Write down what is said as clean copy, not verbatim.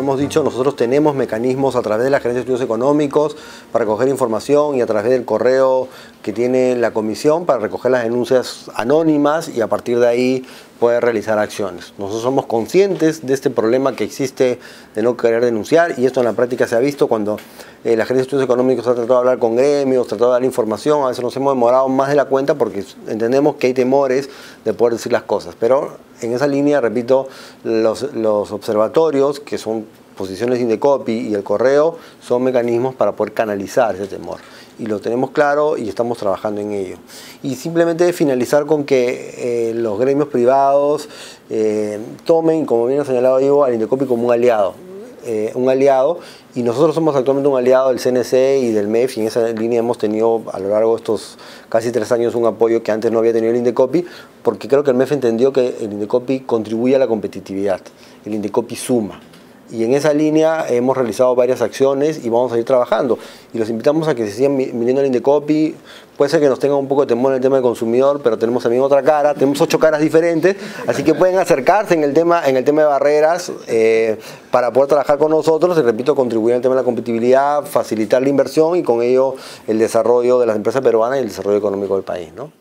hemos dicho, nosotros tenemos mecanismos a través de la Gerencia de Estudios Económicos para recoger información y a través del correo que tiene la comisión para recoger las denuncias anónimas y a partir de ahí poder realizar acciones. Nosotros somos conscientes de este problema que existe de no querer denunciar y esto en la práctica se ha visto cuando la Gerencia de Estudios Económicos ha tratado de hablar con gremios, tratado de dar información, a veces nos hemos demorado más de la cuenta porque entendemos que hay temores de poder decir las cosas, pero en esa línea, repito, los observatorios, que son posiciones de Indecopi y el correo, son mecanismos para poder canalizar ese temor. Y lo tenemos claro y estamos trabajando en ello. Y simplemente finalizar con que los gremios privados tomen, como bien ha señalado Ivo, al Indecopi como un aliado. Y nosotros somos actualmente un aliado del CNC y del MEF y en esa línea hemos tenido a lo largo de estos casi 3 años un apoyo que antes no había tenido el Indecopi porque creo que el MEF entendió que el Indecopi contribuye a la competitividad, el Indecopi suma. Y en esa línea hemos realizado varias acciones y vamos a ir trabajando. Y los invitamos a que se sigan viniendo al Indecopi. Puede ser que nos tenga un poco de temor en el tema del consumidor, pero tenemos también otra cara. Tenemos 8 caras diferentes, así que pueden acercarse en el tema de barreras para poder trabajar con nosotros. Y repito, contribuir al tema de la competitividad, facilitar la inversión y con ello el desarrollo de las empresas peruanas y el desarrollo económico del país, ¿no?